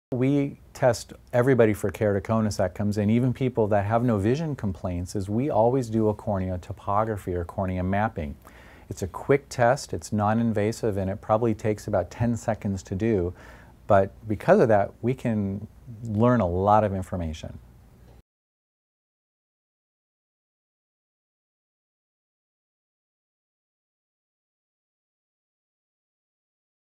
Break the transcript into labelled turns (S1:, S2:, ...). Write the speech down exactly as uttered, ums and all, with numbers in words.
S1: We test everybody for keratoconus that comes in, even people that have no vision complaints, is we always do a cornea topography or cornea mapping. It's a quick test, it's non-invasive, and it probably takes about ten seconds to do. But because of that, we can learn a lot of information.